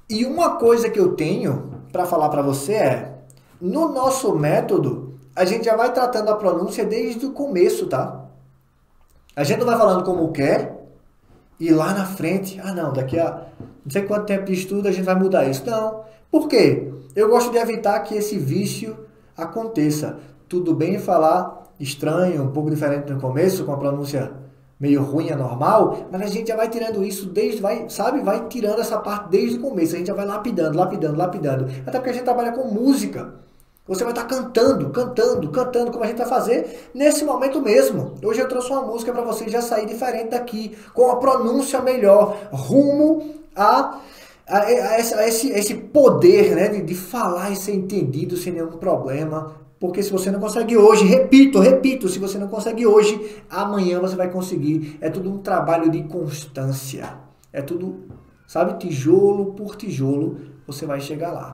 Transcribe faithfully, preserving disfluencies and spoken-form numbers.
E uma coisa que eu tenho para falar para você é, no nosso método, a gente já vai tratando a pronúncia desde o começo, tá? A gente não vai falando como quer e lá na frente, ah não, daqui a não sei quanto tempo de estudo a gente vai mudar isso. Não. Por quê? Eu gosto de evitar que esse vício aconteça. Tudo bem falar estranho, um pouco diferente no começo, com a pronúncia meio ruim, é normal, mas a gente já vai tirando isso desde, vai, sabe, vai tirando essa parte desde o começo, a gente já vai lapidando, lapidando, lapidando. Até porque a gente trabalha com música. Você vai estar cantando, cantando, cantando, como a gente vai fazer nesse momento mesmo. Hoje eu trouxe uma música para você já sair diferente daqui, com a pronúncia melhor, rumo a, a, a, esse, a esse, esse poder, né, de, de falar e ser entendido sem nenhum problema. Porque se você não consegue hoje, repito, repito, se você não consegue hoje, amanhã você vai conseguir. É tudo um trabalho de constância. É tudo, sabe, tijolo por tijolo, você vai chegar lá.